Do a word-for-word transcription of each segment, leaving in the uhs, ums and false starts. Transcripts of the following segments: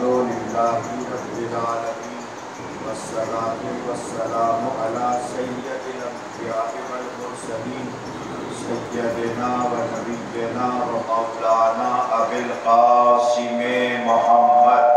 الحمدللہ رب العالمین والصلاة والسلام علی سید الانبیاء والمرسلین سیدنا و نبینا و مولانا ابی القاسم محمد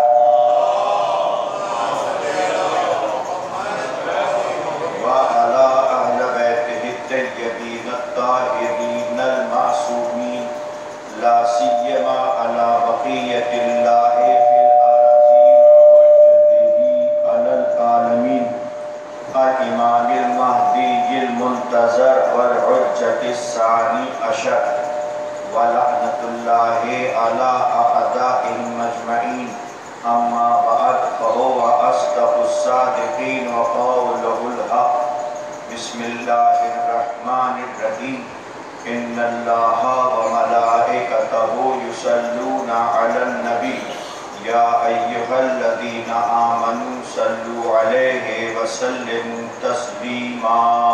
وعلی اہل بیتہ الطیبین الطاہرین المعصومین لا سیما علی بقیۃ اللہ فی الارضین وحجتہ علی العالمین الامام المہدی المنتظر والحجۃ الثانی عشر ولعنۃ اللہ علی اعدائہم اجمعین اما بعد فهو اصدق الصادقین وقولہ الحق بسم اللہ الرحمن الرحیم ان اللہ وملائکتہ یصلون علی النبی یا ایہا الذین آمنوا صلوا علیہ وسلموا تسلیما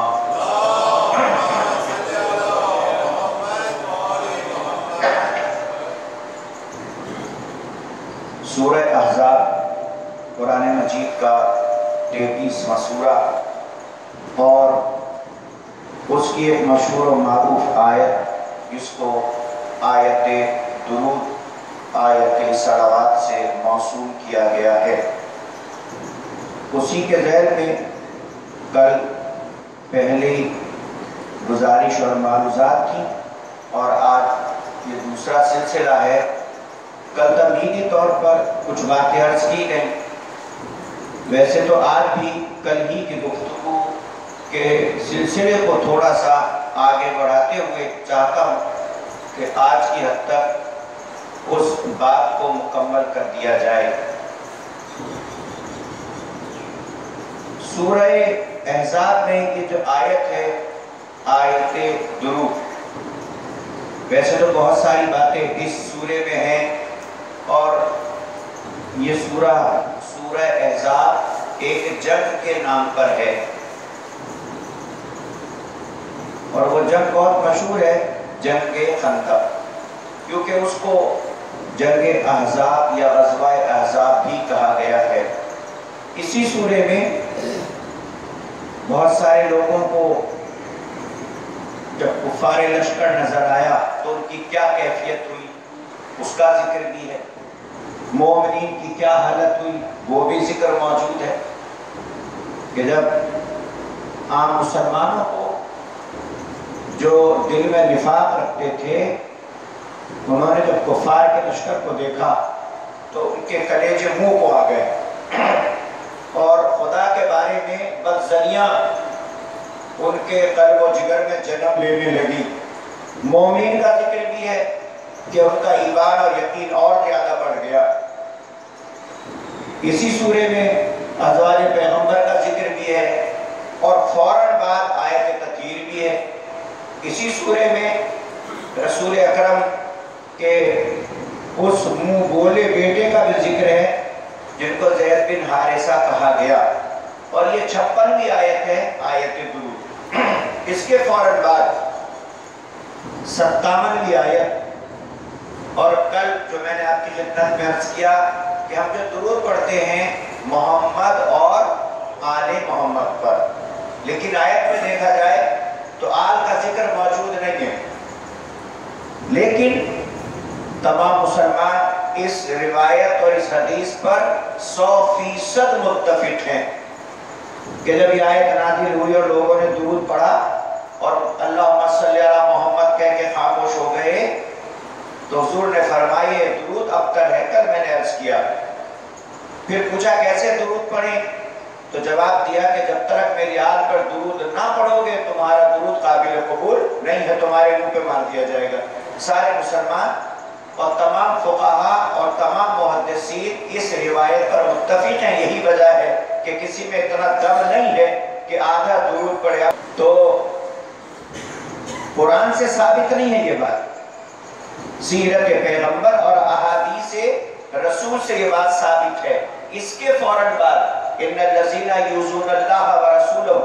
سورہ احزاب قرآن مجید کا تینتیسواں سورہ اور اس کی ایک مشہور و معروف آیت جس کو آیت درود آیت صلوات سے موصول کیا گیا ہے، اسی کے ذیل میں کل پہلی گزارش اور معروضات تھی اور آج یہ دوسرا سلسلہ ہے۔ کل تمہیدی طور پر کچھ باتیں عرض کی گئیں، ویسے تو آج بھی کل ہی کی گفتگو کے سلسلے کو تھوڑا سا آگے بڑھاتے ہوئے چاہتا ہوں کہ آج کی حد تک اس بات کو مکمل کر دیا جائے۔ سورہ احزاب میں یہ جو آیت ہے، آیت درود، ویسے تو بہت ساری باتیں اس سورے میں ہیں اور یہ سورہ سورہ احزاب ایک جنگ کے نام پر ہے اور وہ جنگ بہت مشہور ہے، جنگ خندق، کیونکہ اس کو جنگ احزاب یا غزوہ احزاب بھی کہا گیا ہے۔ اسی سورے میں بہت سارے لوگوں کو جب کفار لشکر نظر آیا تو ان کی کیا کیفیت ہوئی اس کا ذکر بھی ہے، مومنین کی کیا حالت ہوئی وہ بھی ذکر موجود ہے کہ جب عام مسلمانوں کو جو دل میں نفاق رکھتے تھے انہوں نے جب کفار کے لشکر کو دیکھا تو ان کے کلیجے منہ کو آ گئے اور خدا کے بارے میں بدظنیاں ان کے قلب و جگر میں جنم لینے لگی۔ مومنین کا ذکر بھی ہے کہ ان کا ایمان اور یقین اور زیادہ بڑھ گیا۔ اسی سورے میں ازواج پیغمبر کا ذکر بھی ہے اور فوراً بعد آیت تطہیر بھی ہے۔ اسی سورے میں رسول اکرم کے اس منہ بولے بیٹے کا بھی ذکر ہے جن کو زید بن حارثہ کہا گیا، اور یہ چھپنویں آیت ہے، آیت درود۔ اس کے فوراً بعد ستاونویں آیت، اور کل جو میں نے آپ کی خدمت میں عرض کیا کہ ہم جو درود پڑھتے ہیں محمد اور آل محمد پر، لیکن آیت میں دیکھا جائے تو آل کا ذکر موجود نہیں ہے، لیکن تمام مسلمان اس روایت اور اس حدیث پر سو فیصد متفق ہیں کہ جب یہ آیت نازل ہوئی اور لوگوں نے درود پڑھا اور اللہم صلی علی محمد کہہ کے خاموش ہو گئے تو حضور نے فرمائی ہے درود ابتر ہے، کل میں نے عرض کیا۔ پھر پوچھا کیسے درود پڑھیں تو جواب دیا کہ جب تک میری آل پر درود نہ پڑھو گے تمہارا درود قابل قبول نہیں ہے، تمہارے منہ پہ مار دیا جائے گا۔ سارے مسلمان اور تمام فقہا اور تمام محدثین اس روایت پر متفق ہیں، یہی وجہ ہے کہ کسی میں اتنا دم نہیں ہے کہ آدھا درود پڑھے۔ تو قرآن سے ثابت نہیں ہے یہ بات، سیرت پیغمبر اور احادیث رسول سے یہ بات ثابت ہے۔ اس کے فوراً بعد ان الذین یؤذون اللہ ورسولہ،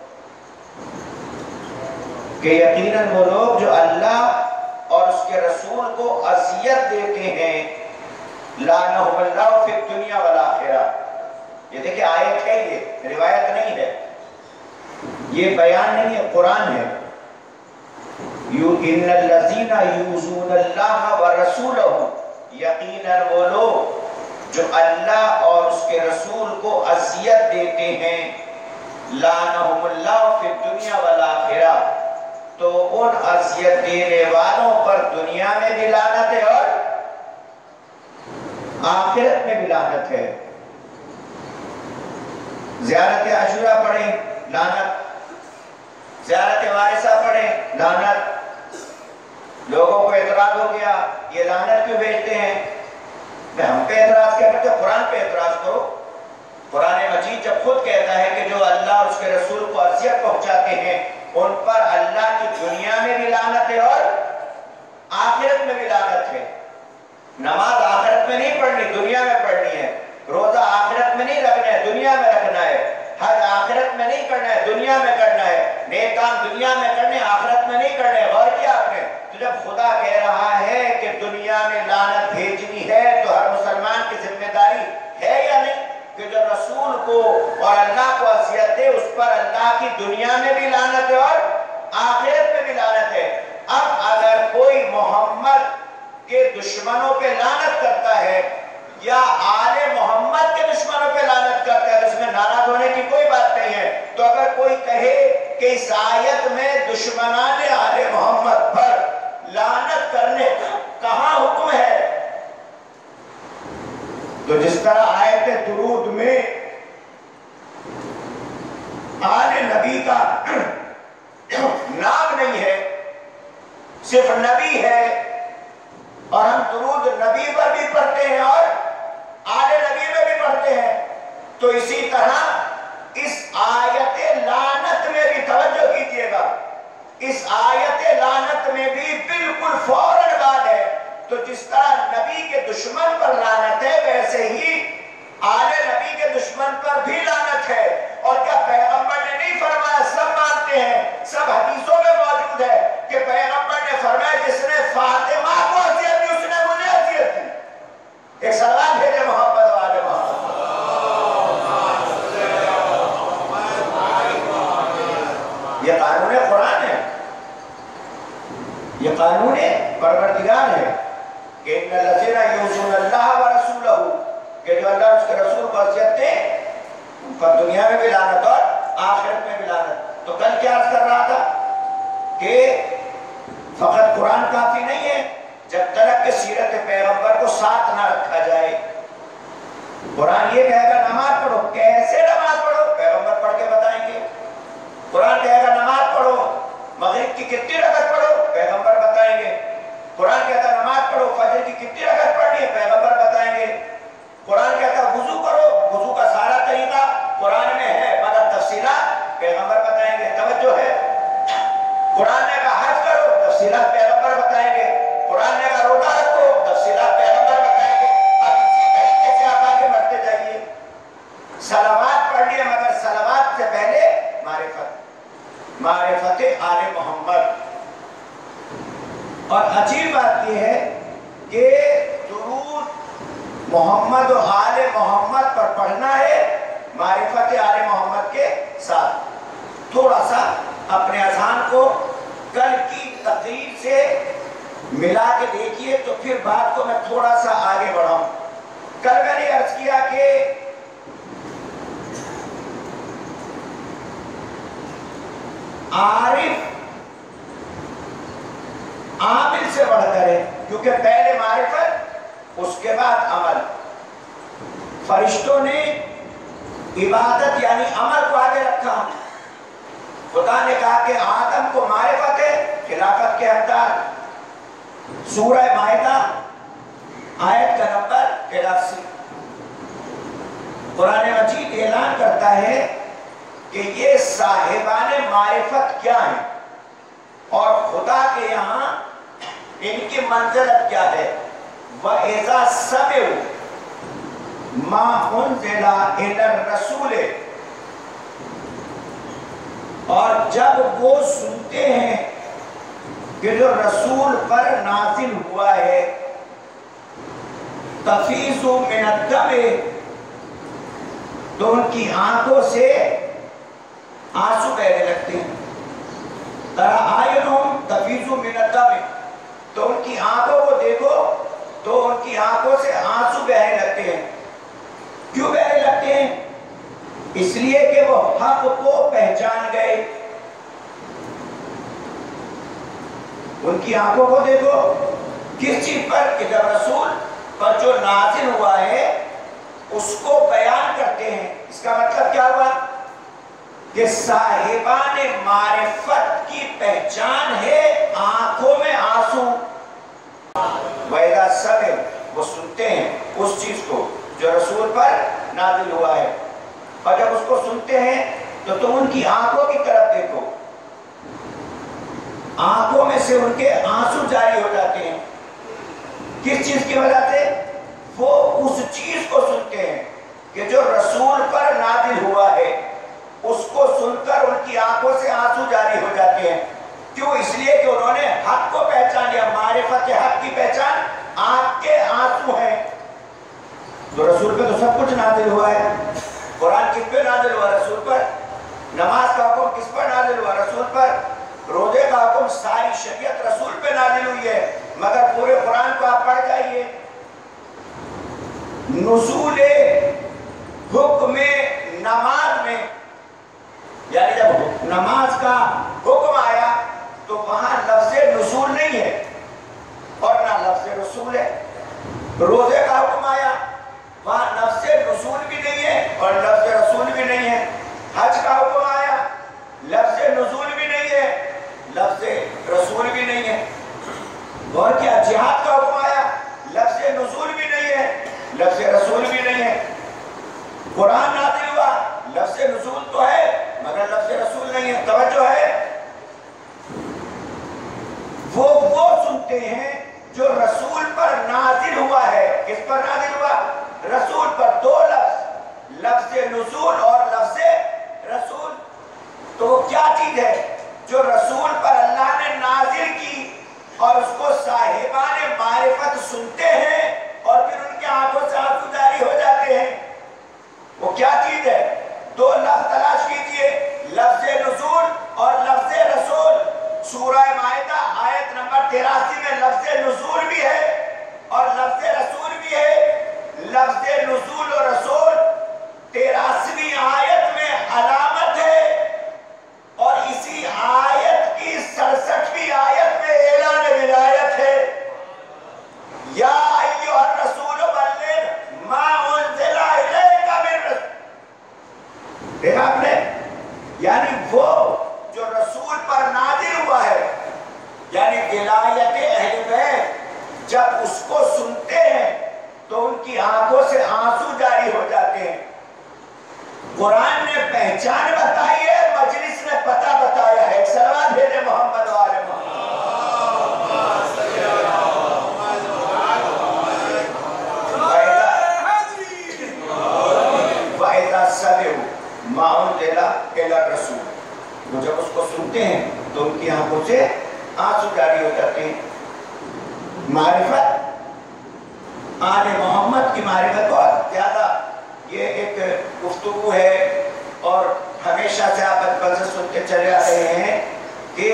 کہ یقیناً وہ لوگ جو اللہ اور اس کے رسول کو اذیت دیتے ہیں لعنہم اللہ فی الدنیا والآخرہ. یہ دیکھیں آیت ہے، یہ روایت نہیں ہے، یہ بیان نہیں ہے، قرآن ہے. ان الذین یؤذون اللہ ورسولہ، یقیناً وہ لوگ جو اللہ اور اس کے رسول کو اذیت دیتے ہیں، لعنہم اللہ فی الدنیا والآخرہ، تو ان اذیت دینے والوں پر دنیا میں بھی لعنت ہے اور آخرت میں بھی لعنت ہے. زیارت عاشورہ پڑھیں لعنت، زیارت وارثہ پڑھیں لعنت. لوگوں کو اعتراض ہو گیا یہ لعنت کیوں بھیجتے ہیں؟ میں ہم پہ اعتراض کیا کرتے؟ قرآن پہ اعتراض کرو. قرآن مجید جب خود کہتا ہے کہ جو اللہ اور اس کے رسول کو اذیت پہنچاتے ہیں ان پر اللہ کی دنیا میں بھی لعنت ہے اور آخرت میں بھی لعنت ہے. نماز آخرت میں نہیں پڑھنی، دنیا میں پڑھنی ہے. روزہ آخرت میں نہیں رکھنا ہے، دنیا میں رکھنا ہے. حج آخرت میں نہیں کرنا ہے، دنیا میں کرنا ہے. نیک کام دنیا میں کرنے، آخرت میں نہیں کرنے. غور کیا آپ نے؟ تو جب خدا کہہ رہا ہے کہ دنیا میں لعنت بھیجنی ہے تو ہر مسلمان کی ذمہ داری ہے یا نہیں کہ جو رسول کو اور اللہ کو اذیت دے اس پر اللہ کی دنیا میں بھی لعنت ہے اور آخرت میں بھی لعنت ہے. اب اگر کوئی محمد کے دشمنوں پہ لعنت کرتا ہے یا آل محمد کے دشمنوں پہ لعنت کرتا ہے، اس میں ناراض ہونے کی کوئی بات نہیں ہے. تو اگر کوئی کہے کہ اس آیت میں دشمنان آل محمد پر لعنت کرنے کا کہاں حکم ہے، تو جس طرح آیت درود میں آل نبی کا نام نہیں ہے، صرف نبی ہے، اور ہم درود نبی پر بھی پڑھتے ہیں اور آل نبی میں بھی پڑھتے ہیں، تو اسی طرح اس آیت لعنت میں بھی توجہ کیجئے گا، اس آیت لعنت میں بھی بالکل فوراً بعد ہے. تو جس طرح نبی کے دشمن پر لعنت ہے ویسے ہی آل نبی کے دشمن پر بھی لعنت ہے. اور کیا پیغمبر نے نہیں فرمایا؟ سب مانتے ہیں، سب حدیثوں میں موجود ہے کہ پیغمبر نے فرمایا جس نے فاطمہ کو اذیت دی اس نے مجھے اذیت دی. ایک سلام بھیجے محمد والے محمد. یہ قانون قرآن ہے، یہ قانون پروردگار ہے کہ ان الذین یؤذون اللہ ورسولہ، کہ جو اللہ اور اس کے رسول کو اذیت دے ان پر دنیا میں بھی لعنت اور آخرت میں بھی لعنت. تو کل کیا عرض کر رہا تھا کہ فقط قرآن کافی نہیں ہے جب تک کہ سیرت پیغمبر کو ساتھ نہ رکھا جائے. قرآن یہ کہے گا نماز پڑھو، کیسے نماز پڑھو؟ پیغمبر پڑھ کے بتائیں گے. قرآن کہے گا نماز پڑھو، مغرب کی کتنی رکعت پڑھو؟ پیغمبر بتائیں گے. قرآن کہتا ہے نماز پڑھو، فجر کی کتنی رکعت پڑھنی ہے؟ پیغمبر بتائیں گے. قرآن کہتا ہے وضو کرو، وضو کا سارا طریقہ قرآن میں ہے مگر تفصیلات پیغمبر بتائیں گے. توجہ ہے. قرآن نے کہا حج کرو، تفصیلات پیغمبر بتائیں گے. قرآن نے کہا روزہ رکھو، تفصیلات پیغمبر بتائیں گے. اب اسی طریقے سے آپ آگے بڑھتے جائیے. صلوات پڑھنی ہے مگر صلوات سے پہلے معرفت، معرفت آل محمد. اور عجیب بات یہ ہے کہ درود محمد و آل محمد پر پڑھنا ہے معرفت آل محمد کے ساتھ. تھوڑا سا اپنے اذہان کو کل کی تقریر سے ملا کے دیکھیے تو پھر بات کو میں تھوڑا سا آگے بڑھاؤں. کل میں نے عرض کیا کہ عارف عامل سے بڑھ کر ہے، کیونکہ پہلے معرفت اس کے بعد عمل. فرشتوں نے عبادت یعنی عمل کو آگے رکھا. خدا نے کہا کہ آدم کو معرفت ہے خلافت کے حقدار. سورہ مائدہ آیت کا نمبر تراسی. قرآن مجید اعلان کرتا ہے کہ یہ صاحبان معرفت کیا ہیں اور خدا کے یہاں ان کی منزلت کیا ہے. وَإِذَا سَمِعُوا مَا أُنزِلَ إِلَى الرَّسُولِ، اور جب وہ سنتے ہیں کہ جو رسول پر نازل ہوا ہے. تفیض من الدم، تو ان کی آنکھوں سے آنسو بہنے لگتے ہیں. ترا اعینہم تفیض من الدم، تو ان کی آنکھوں کو دیکھو تو ان کی آنکھوں سے آنسو بہنے لگتے ہیں. کیوں بہنے لگتے ہیں؟ اس لیے کہ وہ حق کو پہچان گئے. ان کی آنکھوں کو دیکھو کس چیز پر؟ کہ جب رسول پر جو نازل ہوا ہے اس کو بیان کرتے ہیں. اس کا مطلب کیا ہوا؟ کہ صاحبان معرفت کی پہچان ہے آنکھوں میں آنسو. وَإِذَا سَمِعُوا، وہ سنتے ہیں اس چیز کو جو رسول پر نازل ہوا ہے، اور جب اس کو سنتے ہیں تو تم ان کی آنکھوں کی طرف دیکھو، آنکھوں میں سے ان کے آنسو جاری ہو جاتے ہیں. کس چیز کی وجہ سے؟ وہ اس چیز کو سنتے ہیں کہ جو رسول پر نازل ہوا ہے، اس کو سن کر ان کی آنکھوں سے آنسو جاری ہو جاتے ہیں. کیوں؟ اس لیے کہ انہوں نے حق کو پہچان لیا. معرفت حق کی پہچان آنکھ کے آنسو ہیں. تو رسول پہ تو سب کچھ نازل ہوا ہے. قرآن کس پہ نازل ہوا؟ رسول پر. نماز کا حکم کس پر نازل ہوا؟ رسول پر. روزے کا حکم، ساری شریعت رسول پہ نازل ہوئی ہے. مگر پورے قرآن کو آپ پڑھ جائیے، نزول حکم نماز میں، یعنی جب نماز کا حکم آیا تو وہاں لفظ نزول نہیں ہے اور نہ لفظ رسول ہے. روزے کا حکم آیا، وہاں لفظ نزول بھی نہیں ہے اور لفظ رسول بھی نہیں ہے. حج کا حکم آیا، لفظ نزول بھی نہیں ہے، لفظ رسول بھی نہیں ہے. اور کیا؟ جہاد کا حکم آیا، لفظ نزول بھی نہیں ہے، لفظ رسول بھی نہیں ہے. قرآن نازل ہوا، لفظ نزول تو ہے مگر لفظ رسول نہیں ہے. توجہ ہے؟ وہ وہ سنتے ہیں جو رسول پر نازل ہوا ہے. کس پر نازل ہوا؟ رسول پر. دو لفظ، لفظ نزول اور لفظ رسول. تو وہ کیا چیز ہے جو رسول پر اللہ نے نازل کی اور اس کو صاحبان معرفت سنتے ہیں اور پھر ان کے آنکھوں سے آنسو جاری ہو جاتے ہیں؟ وہ کیا چیز ہے؟ دو لفظ تلاش کیجئے، لفظ نزول اور لفظ رسول. سورہ مائدہ آیت نمبر تراسی میں لفظ نزول بھی ہے اور لفظ رسول بھی ہے. لفظ نزول اور رسول تراسویں آیت میں علامت ہے اور اسی آیت کی سڑسٹھویں آیت میں اعلان ولایت ہے. یا ایھا الرسول بلغ ما انزل الیک من ربک. دیکھا آپ نے؟ یعنی وہ جو رسول پر نازل ہوا ہے، یعنی ولایت اہل بیت، جب اس کو سنتے ہیں تو ان کی آنکھوں سے آنسو جاری ہو جاتے ہیں. قرآن نے پہچان بتائی ہے، مجلس نے پتہ بتایا ہے. ایک صلوات بھیجے محمد و آل محمد. وَإِذَا سَمِعُوا مَا أُنزِلَ إِلَى الرَّسُولِ، وہ جب اس کو سنتے ہیں تو ان کی آنکھوں سے آنسو جاری ہو جاتے ہیں. معرفت، آل محمد کی معرفت بہت زیادہ، یہ ایک گفتگو ہے اور ہمیشہ سے آپ بچپن سے سنتے چلے آ رہے ہیں کہ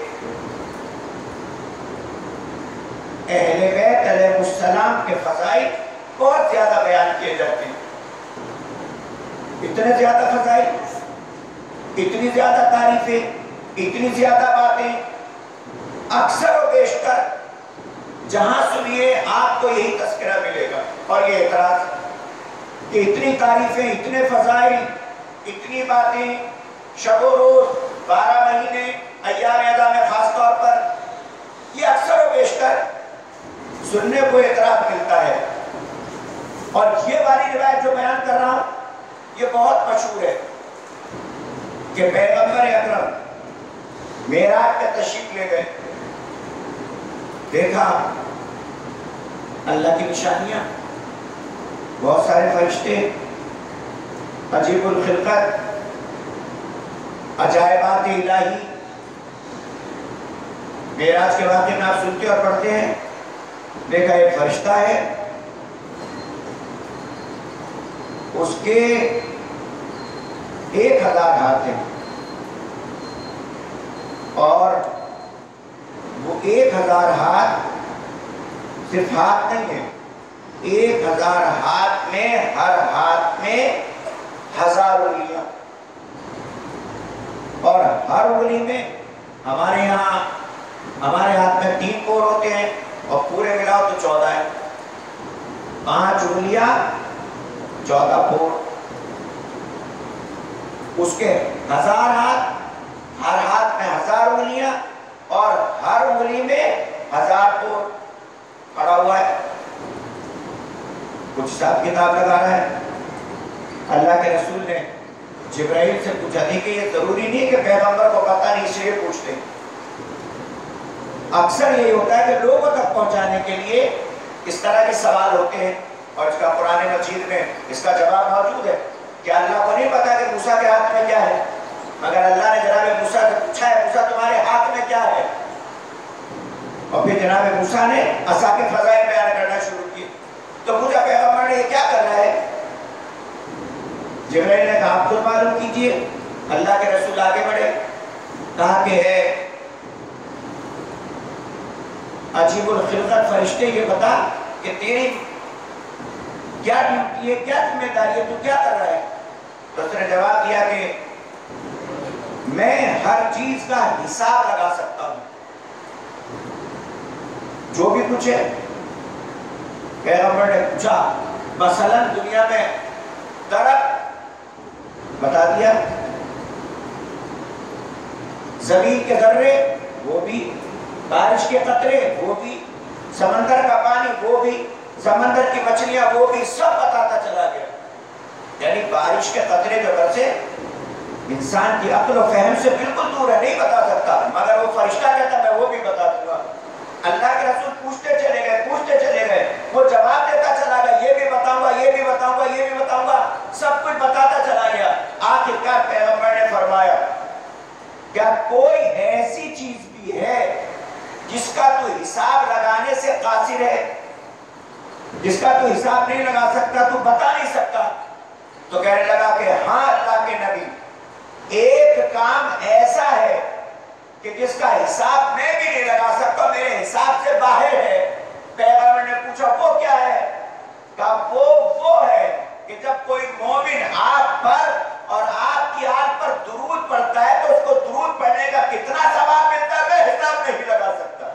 اہل بیت علیہ السلام کے فضائل بہت زیادہ بیان کیے جاتے ہیں. اتنے زیادہ فضائل، اتنی زیادہ تعریفیں، اتنی زیادہ باتیں، اکثر و بیشتر جہاں سنیے آپ کو یہی تذکرہ ملے گا اور یہ اعتراض کہ اتنی تعریفیں، اتنے فضائل، اتنی باتیں، شب و روز، بارہ مہینے، ایام اعظام میں خاص طور پر، یہ اکثر و بیشتر سننے کو اعتراض ملتا ہے. اور یہ والی روایت جو بیان کر رہا ہوں یہ بہت مشہور ہے کہ پیغمبر اکرم معراج پہ تشریف لے گئے، دیکھا اللہ کی نشانیاں، بہت سارے فرشتے، عجیب الخلقت، عجائبات الہی. معراج کے واقعے میں آپ سنتے اور پڑھتے ہیں. دیکھا ایک فرشتہ ہے اس کے ایک ہزار ہاتھ ہیں، اور وہ ایک ہزار ہاتھ صرف ہاتھ نہیں ہے، ایک ہزار ہاتھ میں ہر ہاتھ میں ہزار انگلیاں، اور ہر انگلی میں ہمارے یہاں ہمارے ہاتھ میں تین پور ہوتے ہیں اور پورے ملاؤ تو چودہ ہے، پانچ انگلیاں چودہ پور، اس کے ہزار ہاتھ، ہر ہاتھ میں ہزار انگلیاں اور ہر انگلی میں ہزار پور پڑا ہوا ہے۔ کچھ حساب کتاب لگا رہا ہے۔ اللہ کے رسول نے جبرائیل سے پوچھا تھی کہ یہ ضروری نہیں کہ پیغمبر کو پتہ نہیں، اس لیے پوچھتے۔ اکثر یہی ہوتا ہے کہ لوگوں تک پہنچانے کے لیے اس طرح کے سوال ہوتے ہیں، اور اس کا قرآن مجید میں اس کا جواب موجود ہے کہ اللہ کو نہیں پتا کہ موسیٰ کے ہاتھ میں کیا ہے، مگر اللہ نے جناب موسیٰ سے پوچھا ہے موسیٰ تمہارے ہاتھ میں کیا ہے، اور پھر جناب موسیٰ نے عصا کے فضائل بیان کرنا شروع کی۔ تو پوچھا پیغمبر نے یہ کیا کر رہا ہے؟ جبرائیل نے کہا آپ خود معلوم کیجئے۔ اللہ کے رسول آگے بڑھے، کہا کہ ہے عجیب الخلقت فرشتے یہ بتا کہ تیری کیا ڈیوٹی ہے، کیا ذمہ داری ہے، تو کیا کر رہا ہے؟ تو اس نے جواب دیا کہ میں ہر چیز کا حساب لگا سکتا ہوں، جو بھی کچھ ہے۔ پیغمبر نے پوچھا مثلاً دنیا میں درخت، بتا دیا، زمین کے ذرے وہ بھی، بارش کے قطرے وہ بھی، سمندر کا پانی وہ بھی، سمندر کی مچھلیاں وہ بھی، سب بتاتا چلا گیا۔ یعنی بارش کے قطرے جو برسے انسان کی عقل و فہم سے بالکل دور ہے، نہیں بتا سکتا، مگر وہ فرشتہ کہتا میں وہ بھی بتا دوں گا۔ اللہ کے رسول پوچھتے چلے گئے پوچھتے چلے گئے، وہ جواب دیتا چلا گیا، یہ بھی بتاؤں گا، یہ بھی بتاؤں گا، یہ بھی بتاؤں گا، سب کچھ بتاتا چلا گیا۔ آخرکار پیغمبر نے فرمایا کیا کوئی ایسی چیز بھی ہے جس کا تو حساب لگانے سے قاصر ہے، جس کا تو حساب نہیں لگا سکتا، تو بتا نہیں سکتا؟ تو کہنے لگا کہ ہاں اللہ کے نبی، ایک کام ایسا ہے کہ جس کا حساب میں بھی نہیں لگا سکتا، میرے حساب سے باہر ہے۔ پیغمبر نے پوچھا وہ کیا ہے؟ کہا وہ وہ ہے کہ جب کوئی مومن آپ پر اور آپ کی آل پر درود پڑھتا ہے تو اس کو درود پڑھنے کا کتنا ثواب ملتا ہے میں حساب نہیں لگا سکتا۔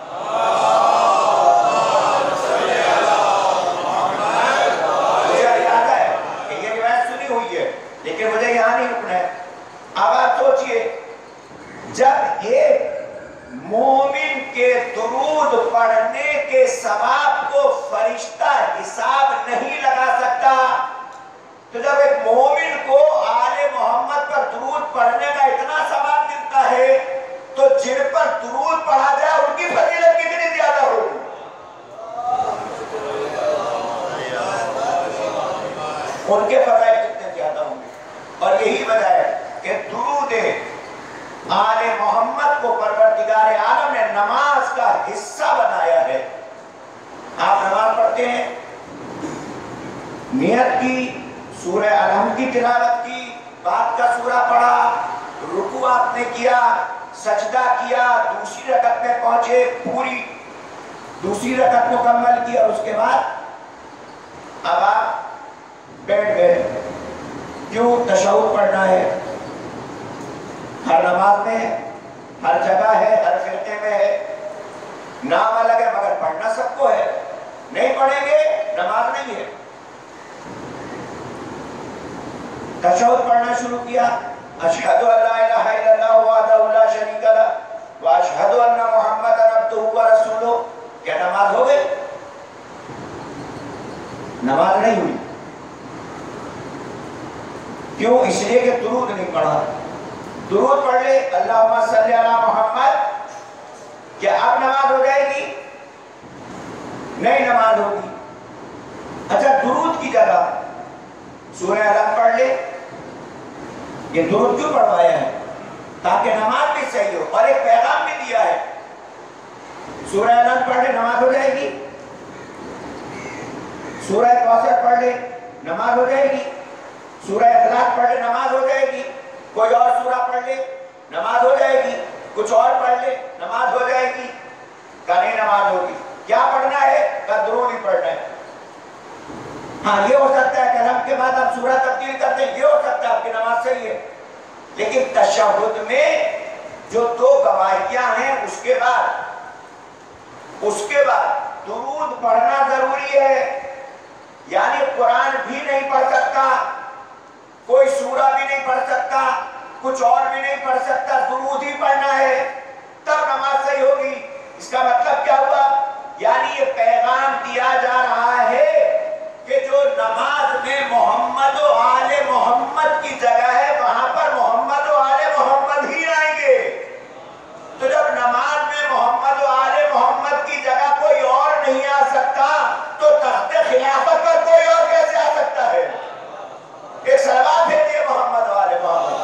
مجھے یاد ہے کہ یہ روایت سنی ہوئی ہے، لیکن مجھے یہاں نہیں رکنا ہے۔ اب آپ سوچئے جب ایک مومن کے درود پڑھنے کے ثواب کو فرشتہ حساب نہیں لگا سکتا، تو جب ایک مومن کو آل محمد پر درود پڑھنے کا اتنا ثواب ملتا ہے تو جن پر درود پڑھا جائے ان کی فضیلت کتنی زیادہ ہوگی؟ ان کے فضائل کتنے زیادہ ہوں گے۔ اور یہی وجہ ہے کہ درود آل محمد کو پروردگار عالم نے نماز کا حصہ بنایا ہے۔ آپ نماز پڑھتے ہیں، نیت کی، سورہ الحمد کی تلاوت کی، بعد کا سورہ پڑھا، رکوع آپ نے کیا، سجدہ کیا، دوسری رکعت میں پہنچے، پوری دوسری رکعت مکمل کی، اور اس کے بعد اب آپ بیٹھ گئے۔ کیوں؟ تشہد پڑھنا ہے، ہر نماز میں ہے، ہر جگہ ہے، ہر فرقے میں ہے، نام الگ ہے مگر پڑھنا سب کو ہے، نہیں پڑھیں گے نماز نہیں ہے۔ تشہد پڑھنا شروع کیا، اشہدو ان لا الہ الا اللہ وحدہ لا شریک لہ واشہدو ان محمدا عبدہ ورسولہ، کیا نماز ہو گئی؟ نماز نہیں ہوئی۔ کیوں؟ اس لیے کہ درود نہیں پڑھا۔ درود پڑھ لے اللہم صلی علی محمد، کیا اب نماز ہو جائے گی؟ نہیں نماز ہوگی۔ اچھا درود کی جگہ سورہ الحمد پڑھ لے، یہ درود کیوں پڑھوایا ہے؟ تاکہ نماز بھی صحیح ہو، اور ایک پیغام بھی دیا ہے۔ سورہ الحمد پڑھ لے نماز ہو جائے گی، سورہ کوثر پڑھ لے نماز ہو جائے گی۔ سورہ اخلاص پڑھ لے نماز ہو جائے گی، کوئی اور سورہ پڑھ لے نماز ہو جائے گی، کچھ اور پڑھ لے نماز ہو جائے گی، کہ نہیں نماز ہوگی۔ کیا پڑھنا ہے؟ کہ درود ہی پڑھنا ہے۔ ہاں یہ ہو سکتا ہے کہ رب کے بعد آپ سورہ تبدیل کرتے ہیں، یہ ہو سکتا ہے آپ کی نماز صحیح ہے، لیکن تشہد میں جو دو گواہیاں ہیں اس کے بعد اس کے بعد درود پڑھنا ضروری ہے۔ یعنی قرآن بھی نہیں پڑھ سکتا، کوئی سورہ بھی نہیں پڑھ سکتا، کچھ اور بھی نہیں پڑھ سکتا، درود ہی پڑھنا ہے، تب نماز صحیح ہوگی۔ اس کا مطلب کیا ہوا؟ یعنی یہ پیغام دیا جا رہا ہے کہ جو نماز میں محمد و آل محمد کی جگہ ہے وہاں پر محمد و آل محمد ہی آئیں گے۔ تو جب نماز میں محمد و آل محمد کی جگہ کوئی اور نہیں آ سکتا تو تخت خلافت پر کوئی اور کیسے آ سکتا ہے؟ ایک صلوات بھیجیے محمد و آل محمد۔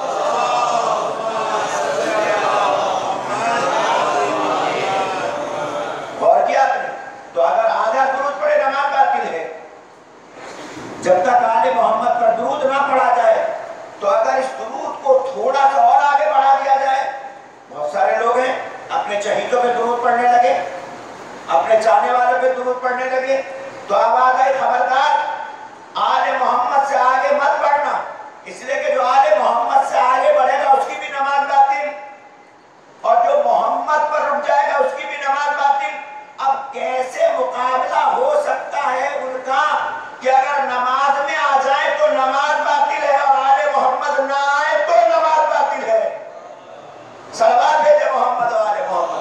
اور کیا کریں؟ تو اگر آدھا درود پڑھے نماز باطل ہے۔ جب تک آل محمد پر درود نہ پڑھا جائے، تو اگر اس درود کو تھوڑا سا اور آگے بڑھا دیا جائے، بہت سارے لوگ ہیں اپنے چہیتوں پہ درود پڑھنے لگے، اپنے چاہنے والوں پہ درود پڑھنے لگے، تو اب آ گئی خبردار آل محمد سے آگے مت بڑھنا، اس لیے کہ جو آل محمد سے آگے بڑھے گا اس کی بھی نماز باطل، اور جو محمد پر رک جائے گا اس کی بھی نماز باطل۔ اب کیسے مقابلہ ہو سکتا ہے ان کا کہ اگر نماز میں آ جائے تو نماز باطل ہے اور آل محمد نہ آئے تو نماز باطل ہے؟ صلوات بھیجے محمد و آل محمد۔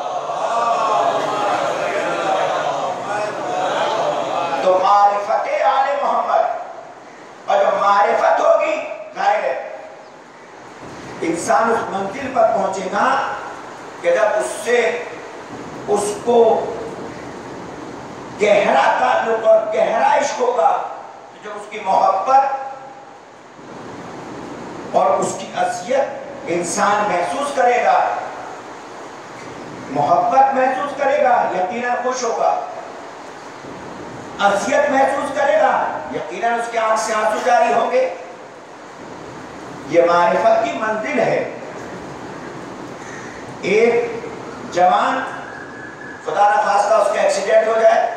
تو معرفت آل محمد، اور جب معرفت ہوگی ظاہر ہے انسان اس منزل پر پہنچے گا کہ جب اس سے اس کو گہرا تعلق اور گہرا عشق ہوگا، تو جب اس کی محبت اور اس کی عصیت انسان محسوس کرے گا، محبت محسوس کرے گا، یقیناً خوش ہوگا، عصیت محسوس کرے گا، یقیناً اس کے آنکھ سے آنسو جاری ہوں گے۔ یہ معرفت کی منزل ہے۔ ایک جوان خدا نہ خواستہ اس کا ایکسیڈنٹ ہو جائے،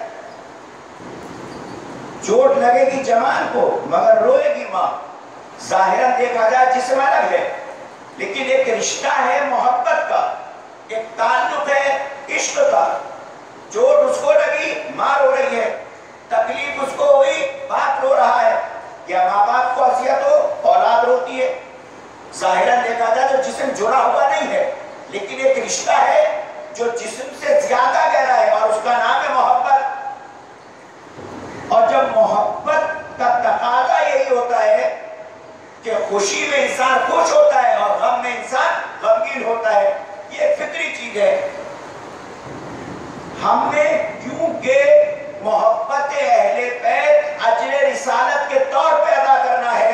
چوٹ لگے گی جوان کو مگر روئے گی ماں، ظاہراً دیکھا جائے جسم الگ ہے، لیکن ایک رشتہ ہے محبت کا، ایک تعلق ہے عشق کا۔ چوٹ اس کو لگی، ماں رو رہی ہے، تکلیف اس کو ہوئی، باپ رو رہا ہے۔ کیا ماں باپ کو عصیت ہو اولاد روتی ہے؟ ظاہراً دیکھا جائے تو جسم جڑا ہوا نہیں ہے، لیکن ایک رشتہ ہے جو جسم سے زیادہ گہرا ہے اور اس کا نام ہے محبت۔ اور جب محبت کا تقاضا یہی ہوتا ہے کہ خوشی میں انسان خوش ہوتا ہے اور غم میں انسان غمگین ہوتا ہے، یہ ایک فطری چیز ہے۔ ہم نے کیونکہ محبت اہل بیت اجر رسالت کے طور پہ ادا کرنا ہے۔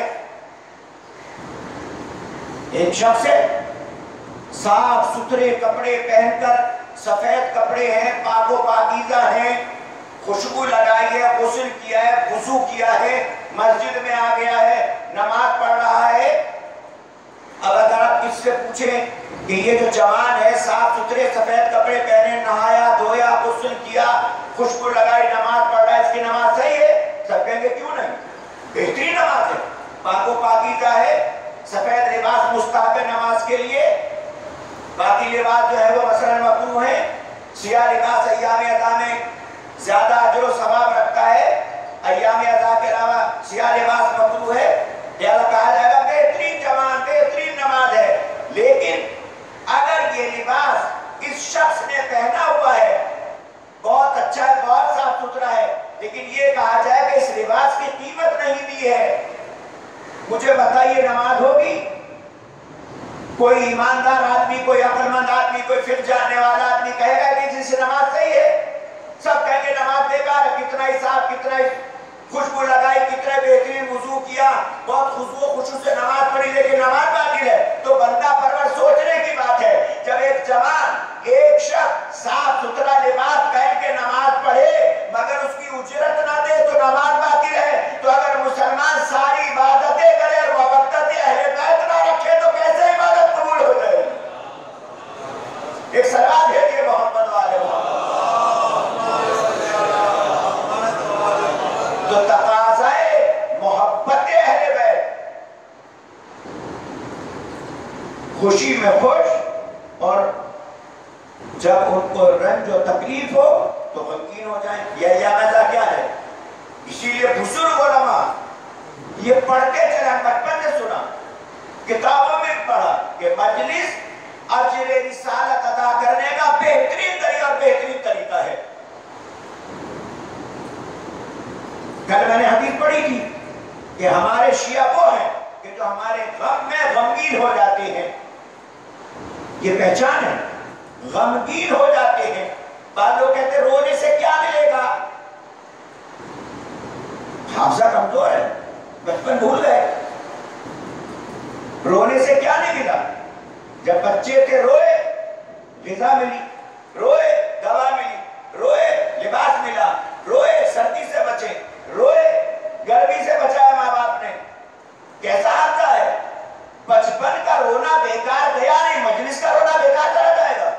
ایک شخص ہے صاف ستھرے کپڑے پہن کر، سفید کپڑے ہیں، پاک و پاکیزہ ہیں، خوشبو لگائی ہے، غسل کیا ہے، وضو کیا ہے، مسجد میں آ گیا ہے، نماز پڑھ رہا ہے۔ اب اگر آپ کس سے پوچھیں کہ یہ جو جوان ہے صاف ستھرے سفید کپڑے پہنے، نہایا دھویا، غسل کیا، خوشبو لگائی، نماز پڑھ رہا ہے، اس کی نماز صحیح ہے؟ سب کہیں گے کیوں نہیں، بہترین نماز ہے، پاک و پاکیزہ ہے، سفید لباس مستحب ہے نماز کے لیے، باقی لباس جو ہے وہ مثلا مکروہ ہے، سیاہ لباس ایام ادا میں زیادہ اجر و ثواب رکھتا ہے، ایام ادا کے علاوہ سیاہ لباس مکروہ ہے، لہذا کہا جائے گا بہترین جوان، بہترین نماز ہے۔ لیکن اگر یہ لباس اس شخص نے پہنا ہوا ہے بہت اچھا ہے، بہت صاف ستھرا ہے، لیکن یہ کہا جائے کہ اس لباس کی قیمت نہیں دی ہے، مجھے بتائیے نماز ہوگی؟ کوئی ایماندار آدمی، کوئی عقل مند آدمی، کوئی فقہ جاننے والا آدمی کہے گا کہ جس سے نماز صحیح ہے؟ سب کہیں گے نماز بیکار ہے، کتنا ہی صاف، کتنا ہی خوشبو لگائی، کتنا بہترین وضو کیا، بہت خضوع و خشوع سے نماز پڑھی، لیکن نماز باطل ہے۔ تو بندہ پرور سوچنے کی بات ہے، جب ایک جوان، ایک شخص صاف ستھرا لباس پہن کے نماز پڑھے مگر اس کی اجرت نہ دے تو نماز باطل ہے۔ تو اگر مسلمان ساری عبادتیں کرے اور خوشی میں خوش، اور جب ان کو رنج و تکلیف ہو تو غمگین ہو جائیں. یہ مزہ کیا ہے؟ اسی لیے بزرگ علماء یہ پڑھتے چلا، بچپن سے سنا، کتابوں میں پڑھا کہ مجلس اجر رسالت ادا کرنے کا بہترین طریقہ اور بہترین طریقہ ہے. کل میں نے حدیث پڑھی تھی کہ ہمارے شیعہ وہ ہیں کہ جو ہمارے غم میں غمگین ہو جاتے ہیں. یہ پہچان ہے، غمگین ہو جاتے ہیں. بعض لوگ کہتے ہیں رونے سے کیا ملے گا؟ حافظہ کمزور ہے، بچپن بھول گئے. رونے سے کیا نہیں ملا؟ جب بچے تھے روئے غذا ملی، روئے دوا ملی، روئے لباس ملا، روئے سردی سے بچے، روئے گرمی سے بچایا ماں باپ نے. کیسا حافظہ ہے؟ بچپن کا رونا بیکار گیا نہیں، مجلس کا رونا بیکار چلا جائے گا.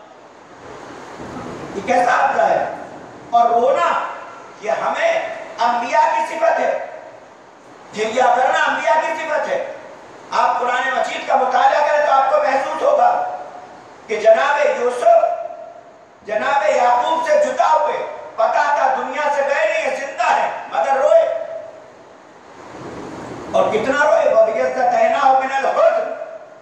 یہ کیسا حافظہ ہے؟ اور رونا یہ ہمیں انبیاء کی صفت ہے، جھنجھیا کرنا انبیاء کی صفت ہے. آپ قرآن مجید کا مطالعہ کریں تو آپ کو محسوس ہوگا کہ جناب یوسف جناب یعقوب سے جدا ہوئے، پتا تھا دنیا سے گئے نہیں، یہ زندہ ہے، مگر روئے. اور کتنا روئے؟ وَبِيَسْتَتَيْنَاهُ مِنَ الْحُزْنِ،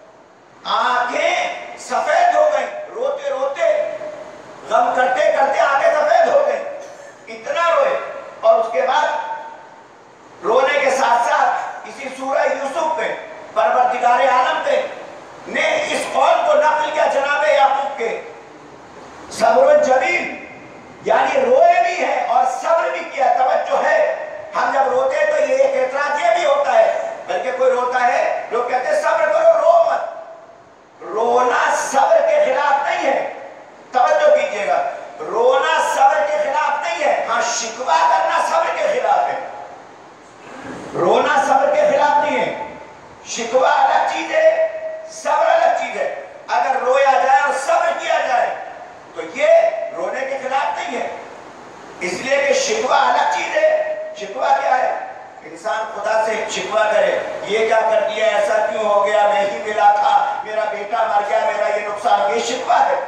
آنکھیں سفید ہو گئیں روتے روتے، غم کرتے کرتے آنکھیں سفید ہو گئیں، اتنا روئے. اور اس کے بعد رونے کے ساتھ ساتھ اسی سورہ یوسف میں پروردگار عالم پہ نے اس قول کو نقل کیا جناب یعقوب کے، صبر جمیل، یعنی روئے بھی ہے اور صبر بھی کیا. توجہ ہے، ہم جب روتے تو یہ ایک اعتراض یہ بھی ہوتا ہے، بلکہ کوئی روتا ہے لوگ کہتے ہیں صبر کرو، رو مت. رونا صبر کے خلاف نہیں ہے، توجہ کیجئے گا. رونا صبر کے خلاف نہیں ہے، ہاں شکوہ کرنا صبر کے خلاف ہے. رونا صبر کے خلاف نہیں ہے، شکوہ الگ چیز ہے، صبر الگ چیز ہے. اگر رویا جائے اور صبر کیا جائے تو یہ رونے کے خلاف نہیں ہے، اس لیے کہ شکوہ الگ چیز ہے. شکوہ کیا ہے؟ انسان خدا سے شکوہ کرے، یہ کیا کر دیا، ایسا کیوں ہو گیا، میں ہی ملا تھا، میرا بیٹا مر گیا، میرا یہ نقصان، یہ شکوہ ہے.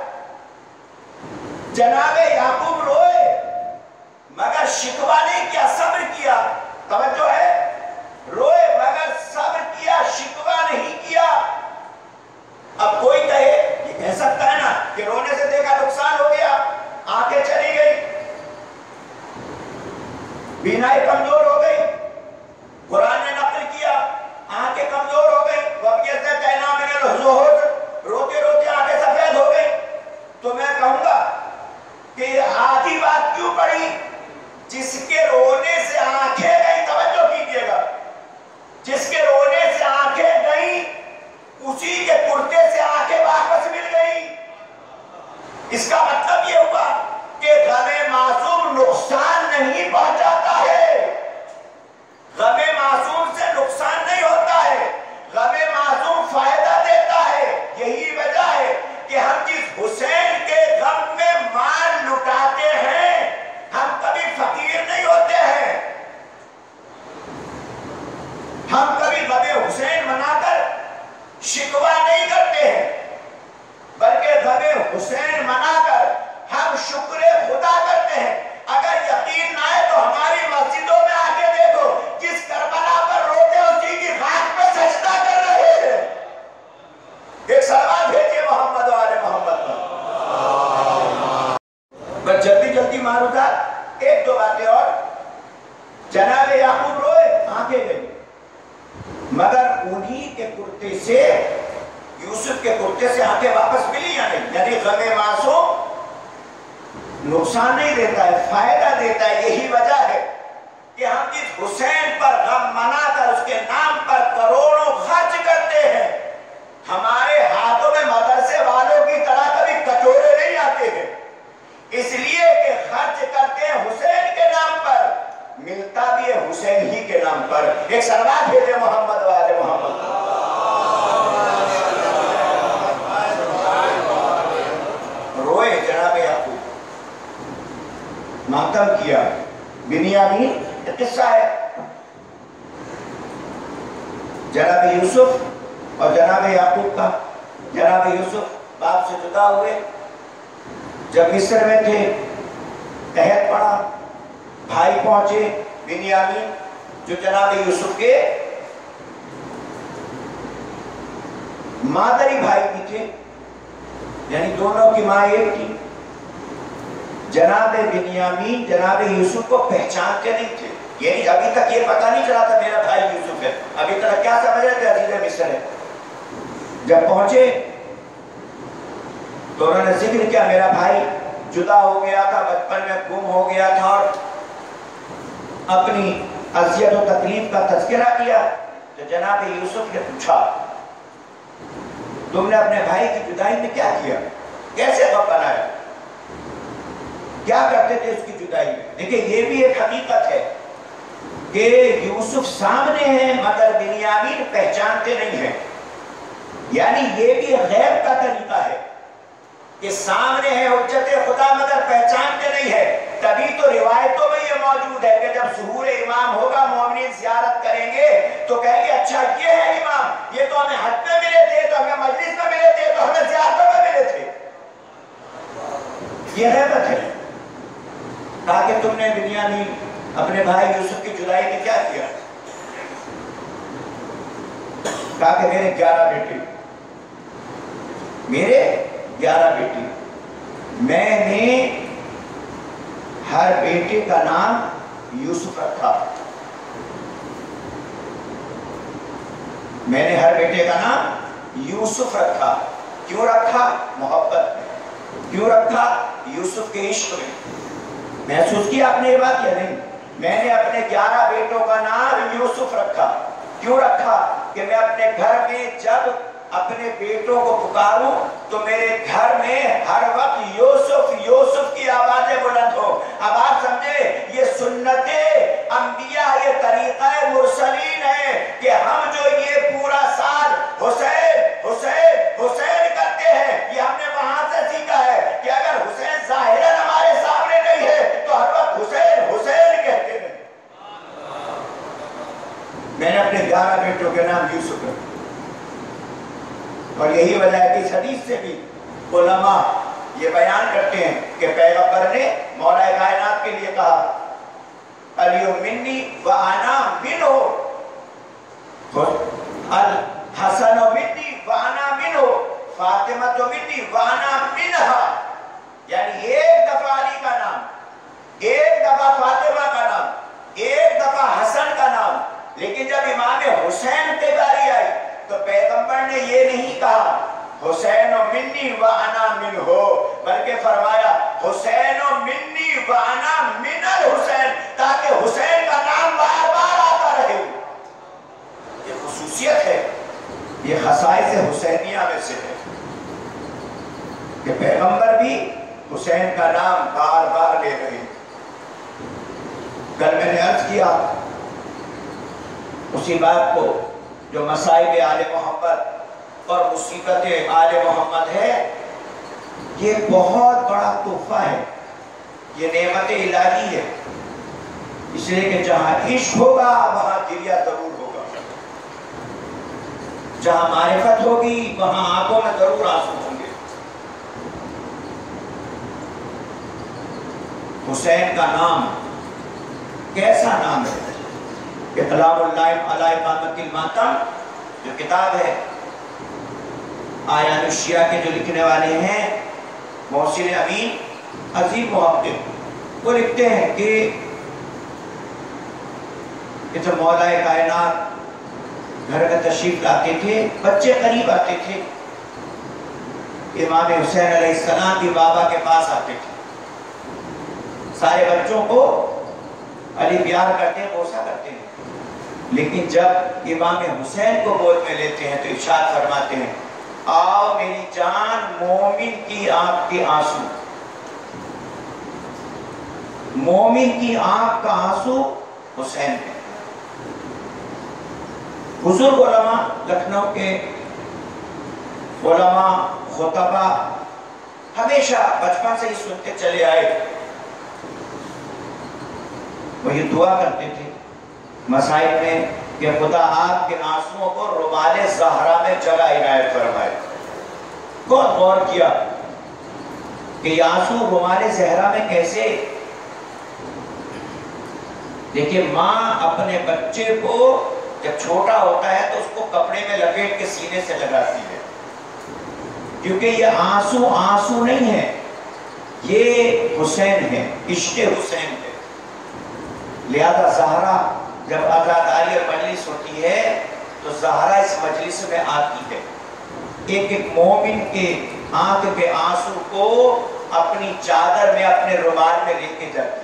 جناب یعقوب روئے مگر شکوہ نہیں کیا، صبر کیا. توجہ ہے، روئے مگر صبر کیا، شکوہ نہیں کیا. اب کوئی کہے، یہ کہہ سکتا ہے نا کہ رونے سے دیکھا نقصان ہو گیا، آنکھیں چلی گئی، بینائی کمزور ہو گئی. قرآن نے نقل کیا آنکھیں کمزور ہو گئی، وَبِيَسْتَتَيْنَاهُ مِنَ الْحُزْنِ، روتے روتے آنکھیں سفید ہو گئی. تو میں کہوں گا کہ یہ آدھی بات کیوں پڑی؟ جس کے رونے سے آنکھیں گئی، توجہ کیجئے گا، جس کے رونے سے آنکھیں گئی اسی کے کرتے سے آنکھیں واپس مل گئی. اس کا مطلب یہ ہوا کہ غم معصوم نقصان نہیں پہنچاتا ہے، غم معصوم سے نقصان نہیں ہوتا ہے، غم معصوم فائدہ دیتا ہے. یہی وجہ ہے کہ ہم جس حسین کے غم میں مال لٹاتے ہیں ہم کبھی فقیر نہیں ہوتے ہیں، ہم کبھی غم حسین منا کر شکوہ نہیں کرتے ہیں، بلکہ غم حسین منا کر ہم شکر خدا کرتے ہیں. اگر یقین نہ ہے تو ہماری مسجدوں میں آگے دیکھو، جس کربلا پر روتے اسی کی خاک پہ سجدہ کر رہے ہیں. ایک سلام بھیجئے محمد و آل محمد پر. بس جلدی جلدی مارو تھا ایک دو باتیں اور. جناب یعقوب روئے، آنکھیں گئی، مگر انہی کے کرتے سے، یوسف کے کرتے سے آنکھیں واپس ملی یا نہیں. یعنی غم معصوم نقصان نہیں دیتا ہے، فائدہ دیتا ہے. یہی وجہ ہے کہ ہم جس حسین پر غم منا کر اس کے نام پر کروڑوں خرچ کرتے ہیں، ہمارے ہاتھوں میں مدرسے والوں کی طرح کبھی کٹورے نہیں آتے ہیں، اس لیے کہ خرچ کرتے ہیں حسین کے نام پر، ملتا بھی ہے حسین ہی کے نام پر. ایک سلوات بھیجے محمد و آل محمد. روئے جناب یعقوب، ماتم کیا. بنیامین یہ قصہ ہے، جناب یوسف اور جناب یعقوب کا. جناب یوسف باپ سے جدا ہوئے، جب مصر میں تھے عہد پڑا، بھائی پہنچے بنیامین جو جناب یوسف کے مادری بھائی بھی تھے، یعنی دونوں کی ماں ایک تھی۔ جناب بنیامین جناب یوسف کو پہچانتے نہیں تھے، یعنی ابھی تک یہ پتہ نہیں چلا تھا میرا بھائی یوسف ہے، ابھی تک کیا سمجھ رہے تھے عزیز مصر ہے۔ جب پہنچے تو انہوں نے ذکر کیا میرا بھائی جدا ہو گیا تھا، بچپن میں گم ہو گیا تھا، اور اپنی اذیت و تکلیف کا تذکرہ کیا۔ تو جناب یوسف نے پوچھا تم نے اپنے بھائی کی جدائی میں کیا کیا، کیسے غم بنایا، کیا کرتے تھے اس کی جدائی میں؟ دیکھیں یہ بھی ایک حقیقت ہے کہ یوسف سامنے ہیں مگر بنیامین پہچانتے نہیں ہیں، یعنی یہ بھی غیب کا طریقہ ہے کہ سامنے ہے حجت خدا مگر پہچانتے نہیں ہے۔ تبھی تو روایتوں میں یہ موجود ہے کہ جب ظہور امام ہوگا مومنین زیارت کریں گے تو کہیں گے اچھا یہ ہے امام، یہ تو ہمیں حج میں ملے تھے، تو ہمیں مجلس میں ملے تھے، تو ہمیں زیارتوں میں ملے تھے۔ یہ غیبت ہے۔ کہا کہ تم نے بنیامین اپنے بھائی یوسف کی جدائی میں کیا کیا؟ کہا کہ میرے گیارہ بیٹے میرے گیارہ بیٹے میں نے ہر بیٹے کا نام یوسف رکھا، میں نے ہر بیٹے کا نام یوسف رکھا۔ کیوں رکھا؟ محبت میں۔ کیوں رکھا؟ یوسف کے عشق میں۔ محسوس کیا آپ نے یہ بات یا نہیں؟ میں نے اپنے گیارہ بیٹوں کا نام یوسف رکھا۔ کیوں رکھا؟ کہ میں اپنے گھر میں جب اپنے بیٹوں کو پکاروں تو میرے گھر میں ہر وقت یوسف یوسف کی آوازیں بلند ہو۔ اب آپ سمجھے یہ سنت انبیاء، یہ طریقہ مرسلین ہے کہ ہم جو یہ پورا سال حسین حسین حسین کرتے ہیں، یہ ہم نے وہاں سے سیکھا ہے کہ اگر حسین ظاہراً ہمارے سامنے نہیں ہے تو ہر وقت حسین حسین کہتے ہیں۔ میں نے اپنے گیارہ بیٹوں کے نام یوسف رکھا، اور یہی وجہ ہے کہ اس حدیث سے بھی علماء یہ بیان کرتے ہیں کہ پیغمبر نے مولا کائنات کے لیے کہا علی منی و انا منہ، الحسن منی و انا منہ، فاطمہ منی و انا منہا، یعنی ایک دفعہ علی کا نام، ایک دفعہ فاطمہ کا نام، ایک دفعہ حسن کا نام، لیکن جب امام حسین کی باری آئی تو پیغمبر نے یہ نہیں کہا حسین منی و انا منہ، بلکہ فرمایا حسین منی و انا من الحسین، تاکہ حسین کا نام بار بار آتا رہے۔ یہ خصوصیت ہے، یہ خصائص حسینیہ میں سے ہے کہ پیغمبر بھی حسین کا نام بار بار لے رہے۔ کل میں نے عرض کیا اسی بات کو جو مصائب آل محمد اور مصیبت آل محمد ہے، یہ بہت بڑا تحفہ ہے، یہ نعمت الہی ہے، اس لیے کہ جہاں عشق ہوگا وہاں گریہ ضرور ہوگا، جہاں معرفت ہوگی وہاں آنکھوں میں ضرور آنسو ہوں گے۔ حسین کا نام کیسا نام ہے؟ اقلام اللہ علی اقامت الماتم جو کتاب ہے آیان الشیعہ کے جو لکھنے والے ہیں محسن امین عظیم محقق، وہ لکھتے ہیں کہ جب مولا کائنات گھر میں تشریف لاتے تھے، بچے قریب آتے تھے، امام حسین علیہ السلام بھی بابا کے پاس آتے تھے، سارے بچوں کو علی پیار کرتے ہیں، بوسہ کرتے ہیں، لیکن جب امام حسین کو گود میں لیتے ہیں تو ارشاد فرماتے ہیں آؤ میری جان مومن کی آنکھ کے آنسو، مومن کی آنکھ کا آنسو حسین ہے۔ بزرگ علماء لکھنؤ کے علماء خطبہ ہمیشہ بچپن سے ہی سنتے چلے آئے، وہ یہ دعا کرتے تھے مسائل میں کہ خدا آپ کے آنسوؤں کو ربال زہرا میں جگہ عنایت فرمائے۔ بہت غور کیا کہ یہ آنسو رمال زہرا میں کیسے. دیکھیں ماں اپنے بچے کو جب چھوٹا ہوتا ہے تو اس کو کپڑے میں لپیٹ کے سینے سے لگاتی ہے، کیونکہ یہ آنسو آنسو نہیں ہے، یہ حسین ہے، عشق حسین ہے. لہذا زہرا جب عزاداری اور مجلس ہوتی ہے تو زہرا اس مجلس میں آتی ہے، ایک ایک مومن کے آنکھ کے آنسو کو اپنی چادر میں اپنے رومال میں لے کے جاتی.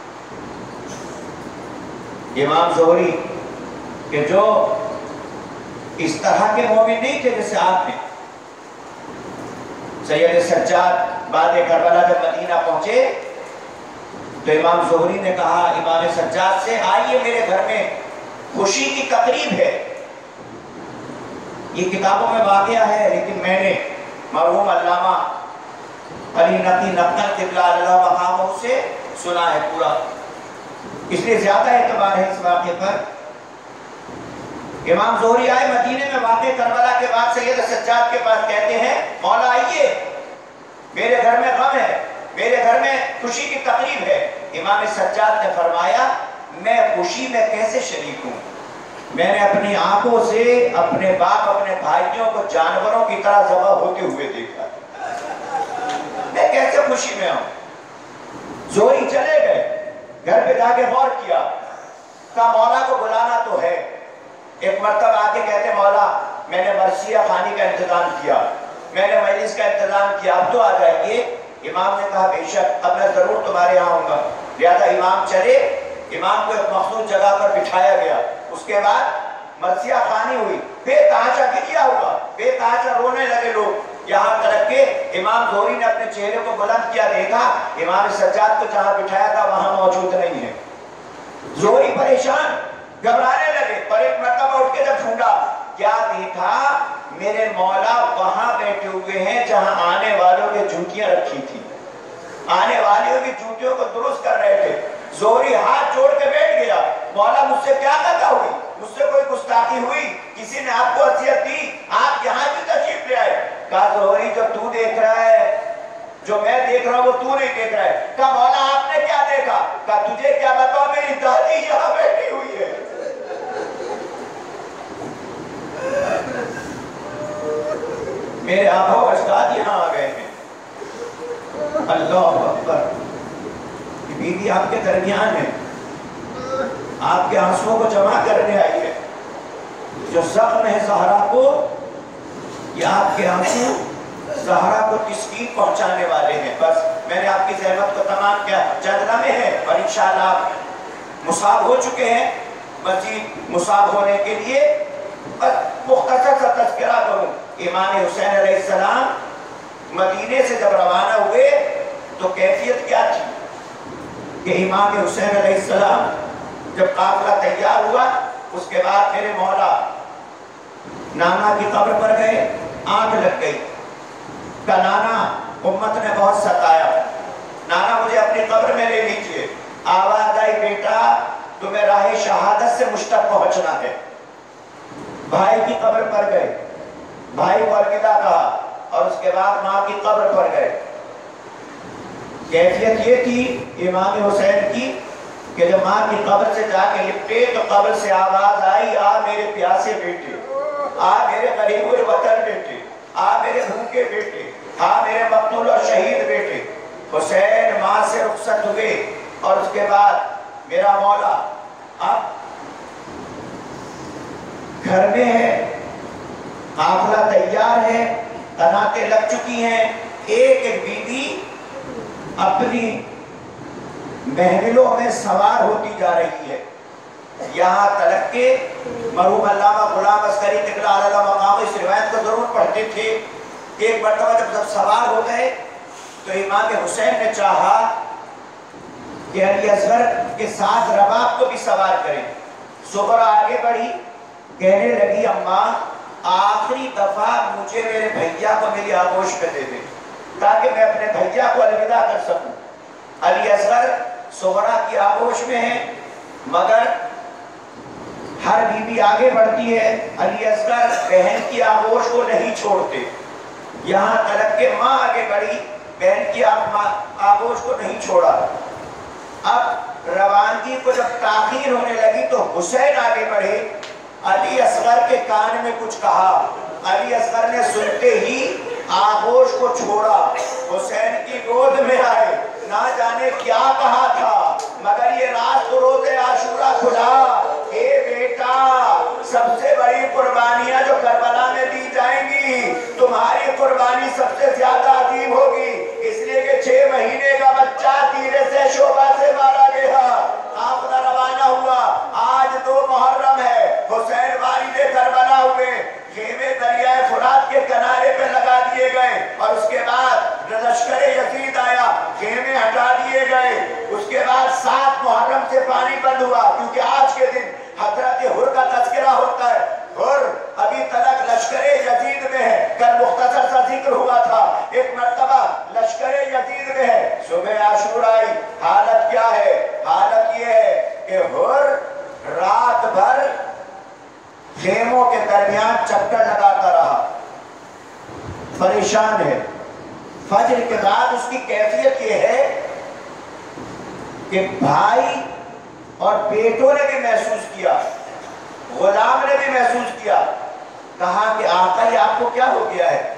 امام زہری کہ جو اس طرح کے مومن نہیں تھے جیسے آپ نے. سید سجاد بعد کربلا جب مدینہ پہنچے تو امام زہری نے کہا امام سجاد سے، آئیے میرے گھر میں خوشی کی تقریب ہے. یہ کتابوں میں واقعہ ہے لیکن میں نے مرحوم علامہ علی نقی نقل قبلہ اللہ مقاموں سے سنا ہے پورا، اس لیے زیادہ اعتبار ہے اس واقعے پر. امام زہری آئے مدینے میں واقع کربلا کے بعد سید سجاد کے پاس، کہتے ہیں مولا آئیے میرے گھر میں غم ہے، میرے گھر میں خوشی کی تقریب ہے. امام سجاد نے فرمایا میں خوشی میں کیسے شریک ہوں، میں نے اپنی آنکھوں سے اپنے باپ اپنے بھائیوں کو جانوروں کی طرح ذبح ہوتے ہوئے دیکھا، میں کیسے خوشی میں ہوں. زہری چلے گئے، گھر پہ جا کے غور کیا، کہا مولا کو بلانا تو ہے. ایک مرتبہ آ کے کہتے مولا میں نے مرثیہ خانی کا انتظام کیا، میں نے مجلس کا انتظام کیا، اب تو آ جائیے. امام نے کہا بے شک اب میں ضرور تمہارے یہاں ہوں گا. لہذا امام چلے، امام کو ایک مخصوص جگہ پر بٹھایا گیا. اس کے بعد مرثیہ خانی ہوئی، بے تحاشا گریا ہوا، بے تحاشا رونے لگے لوگ. یہاں تک کہ امام زہری نے اپنے چہرے کو بلند کیا، دیکھا امام سجاد کو جہاں بٹھایا تھا وہاں موجود نہیں ہے. زہری پریشان گھبرانے لگے، اور ایک مرتبہ اٹھ کے جب ڈھونڈا کیا دیکھا، میرے مولا وہاں بیٹھے ہوئے ہیں جہاں آنے والوں کے جوتیاں رکھی تھی، آنے والوں کی جوتیوں کو درست کر رہے تھے. زہری ہاتھ جوڑ کے بیٹھ گیا، مولا مجھ سے کیا خطا ہوئی، مجھ سے کوئی گستاخی ہوئی، کسی نے آپ کو وصیت دی، آپ یہاں بھی تشریف لے آئے. کہا زہری جو تو دیکھ رہا ہے، جو میں دیکھ رہا ہوں وہ تو نہیں دیکھ رہا ہے. کہا مولا آپ نے کیا دیکھا؟ کہا تجھے کیا بتاؤ، میری دادی یہاں بیٹھی ہوئی ہے. میرے آبا و اجداد یہاں آ گئے ہیں. اللہ اکبر. بیوی آپ کے درمیان ہے، آپ کے آنسوؤں کو جمع کرنے آئی ہے. جو زخم ہے زہرا کو، یہ آپ کے آنسو زہرا کو تسکین پہنچانے والے ہیں. بس میں نے آپ کی زحمت کو تمام کیا، چند لمحے ہیں اور انشاءاللہ آپ مصاب ہو چکے ہیں. مزید مصاب ہونے کے لیے بس مختصر سا تذکرہ کروں. امام حسین علیہ السلام مدینے سے جب روانہ ہوئے تو کیفیت کیا تھی کہ امام حسین علیہ السلام جب قافلہ تیار ہوا اس کے بعد میرے مولا نانا کی قبر پر گئے، آنکھ لگ گئی. کہ نانا امت نے بہت ستایا، نانا مجھے اپنی قبر میں لے لیجئے. آواز آئی بیٹا تمہیں راہ شہادت سے مشتاق پہنچنا ہے. بھائی کی قبر پر گئے، بھائی کو الوداع کہا اور اس کے بعد ماں کی قبر پر گئے. کیفیت یہ تھی امام حسین کی کہ جب ماں کی قبر سے جا کے لپٹے تو قبر سے آواز آئی، آ میرے پیاسے بیٹے، آ میرے غریب الوطن بیٹے، آ میرے بھوکے بیٹے، آ میرے مقتول اور شہید بیٹے. حسین ماں سے رخصت ہوئے اور اس کے بعد میرا مولا اب گھر میں ہے، قافلہ تیار ہے، قناتیں لگ چکی ہیں. ایک ایک بیوی اپنی محملوں میں سوار ہوتی جا رہی ہے. یہاں تلک کے مرحوم علامہ غلام عسکری قبلہ اللہ مقام اس روایت کو ضرور پڑھتے تھے. ایک مرتبہ جب سب سوار ہو گئے تو امام حسین نے چاہا کہ علی اصغر کے ساتھ رباب کو بھی سوار کریں. زہرا آگے بڑھی، کہنے لگی اماں آخری دفعہ مجھے میرے بھیا کو میری آغوش پہ دے دیں تاکہ میں اپنے بھیا کو الوداع کر سکوں. علی اصغر زہرا کی آغوش میں ہے، مگر ہر بی بی آگے بڑھتی ہے، علی اصغر بہن کی آغوش کو نہیں چھوڑتے. یہاں تلک کے ماں آگے بڑھی، بہن کی آغوش کو نہیں چھوڑا۔ اب روانگی کو جب تاخیر ہونے لگی تو حسین آگے بڑھے، علی اصغر کے کان میں کچھ کہا، علی اصغر نے سنتے ہی آغوش کو چھوڑا، حسین کی گود میں آئے، نہ جانے کیا کہا تھا، مگر یہ راز تو روز عاشورہ کھلا، اے بیٹا سب سے بڑی قربانیاں جو کربلا میں دی جائیں گی، تمہاری قربانی سب سے زیادہ عظیم ہوگی، اس لیے کہ چھ مہینے کا بچہ تیرے سے شعبہ سے مارا گیا، قافلہ روانہ ہوا، آج دو محرم ہے، حسین والد کربلا ہوئے، خیمے دریائے فرات کے کنارے پہ لگا دیے گئے، اور اس کے بعد لشکر یزید آیا، خیمے ہٹا دیے گئے، اس کے بعد سات محرم سے پانی بند ہوا، کیونکہ آج کے دن حضرت حر کا تذکرہ ہوتا ہے، حر ابھی تلک لشکر یزید میں ہے، کل مختصر سا ذکر ہوا تھا، ایک مرتبہ لشکر یزید میں ہے، صبح عاشورہ آئی، حالت کیا ہے؟ حالت یہ ہے کہ حر رات بھر خیموں کے درمیان چکر لگاتا رہا، پریشان ہے، فجر کے بعد اس کی کیفیت یہ ہے کہ بھائی اور بیٹوں نے بھی محسوس کیا، غلام نے بھی محسوس کیا، کہا کہ آقا یہ آپ کو کیا ہو گیا ہے؟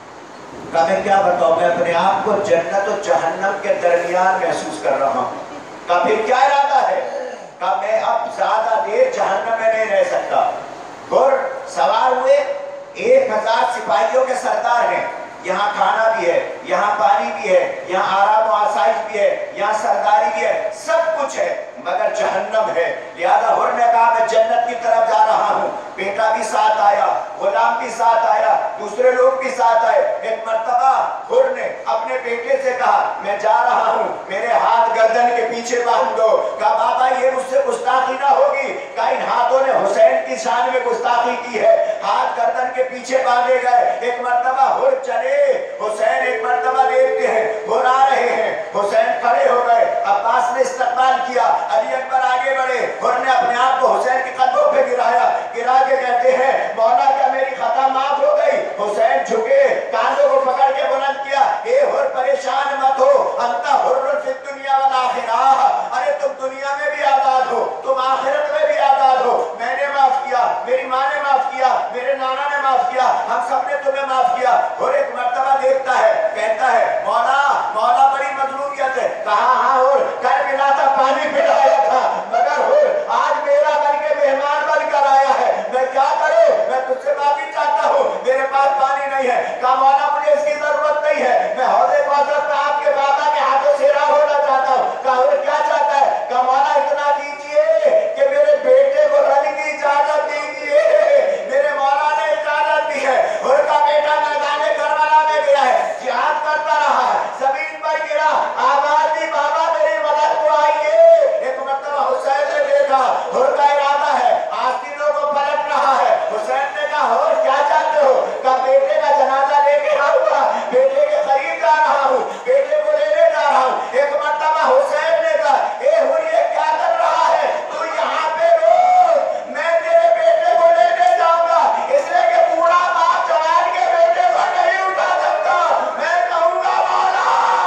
کہا میں کیا بتاؤں، میں اپنے آپ کو جنت و جہنم کے درمیان محسوس کر رہا ہوں۔ کہا پھر کیا ارادہ ہے؟ کہا میں اب زیادہ دیر جہنم میں نہیں رہ سکتا۔ اور سوار ہوئے، ایک ہزار سپاہیوں کے سردار ہیں، یہاں کھانا بھی ہے، یہاں پانی بھی ہے، یہاں آرام و آسائش بھی ہے، یہاں سرداری بھی ہے، سب کچھ ہے، مگر جہنم ہے، لہذا حر نے کہا میں جنت کی طرف جا رہا ہوں، بیٹا بھی ساتھ آیا، غلام بھی ساتھ آیا، دوسرے لوگ بھی ساتھ آئے، ایک مرتبہ حر نے اپنے بیٹے سے کہا میں جا رہا ہوں، میرے ہاتھ گردن کے پیچھے باندھ دو، کہا بابا یہ مجھ سے گستاخی نہ ہوگی، کہا ان ہاتھوں نے حسین کی شان میں گستاخی کی ہے، ہاتھ گردن کے پیچھے باندھے گئے، ایک مرتبہ حر چلے، حسین ایک مرتبہ دیکھتے ہیں حر آ رہے ہیں، حسین کھڑے ہو گئے، عباس نے استقبال کیا، علی اکبر آگے بڑھے، حر نے اپنے آپ کو حسین کے قدموں پہ گرایا، گرا کے کہتے ہیں مولا کیا میری خطا معاف ہو گئی؟ حسین جھکے، کاندھوں کو پکڑ کے بلند کیا، اے حر پریشان مت ہو، انت حر فی الدنیا والآخرہ، ارے تم دنیا میں بھی آباد ہو، تم آخرت میں بھی آباد ہو، میں نے معاف کیا، میری ماں نے معاف کیا، میرے نانا نے معاف کیا، ہم سب نے تمہیں معاف کیا۔ حر ایک مرتبہ دیکھتا ہے، کہتا ہے مولا مولا بڑی مظلومیت ہے، کہا ہاں حر کل ملا تھا پانی پلایا تھا، مگر حر آج میرا بن کے مہمان بن کر آیا ہے، میں کیا کروں؟ میں تجھ سے معافی چاہتا ہوں، میرے پاس پانی نہیں ہے، کہا مولا مجھے اس کی ضرورت نہیں ہے، میں حوض کوثر پہ آپ کے بابا کے ہاتھوں سے راہ ہونا چاہتا ہوں، کہا حر کیا چاہتا ہے؟ کہا مولا اتنا کیجئے کہ میرے بیٹے کو رنگ کی اجازت دیجئے، میرے مولا نے اجازت دی ہے، حر کا بیٹا میدان کربلا میں گیا ہے، جہاد کرتا رہا ہے، زمین پر گرا، آواز دی بابا میری مدد کو آئیے، ایک مرتبہ حسین نے دیکھا حر کا ارادہ ہے، آستینوں کو پلٹ رہا ہے، حسین نے کہا حر کیا چاہتے ہو؟ کہا بیٹے کا جنازہ لے کے آؤں، بیٹے کے قریب جا رہا ہوں، بیٹے کو لینے جا رہا ہوں، ایک مرتبہ حسین نے کہا اے حر یہ کیا کر رہا ہے؟ تو یہاں پہ رو، میں تیرے بیٹے کو لینے جاؤں گا، اس لیے کہ پورا باپ جوان کے بیٹے کو نہیں اٹھا سکتا، میں کہوں گا مولا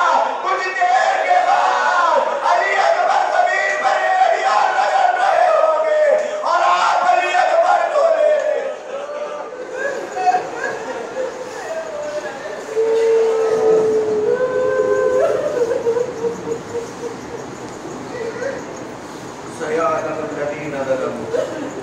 کچھ دیر کے بعد علی اکبر زمین پر ایڑیاں رگڑ رہے ہوں گے اور آپ علی اکبر کو لے لیں۔ سیادت الذین ظلموا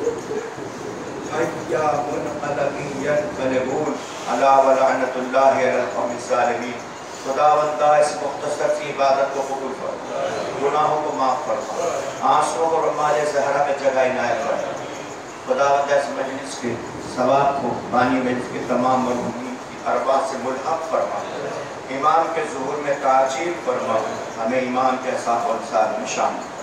حیا منقلبی ینقلبون علی ولعنۃ اللہ علی القوم الظالمین۔ خداوندہ اس مختصر سی عبادت کو قبول فرما، گناہوں کو معاف فرما، آنسوں کو رمال زہرا میں جگہ عنایت فرما۔ خداوندہ اس مجلس کے ثواب کو بانی مجلس کے تمام مرحومین کی ارواح سے ملحق فرما، امام کے ظہور میں تعجیل فرما، ہمیں ایمان کے صاحب و انصار میں شامل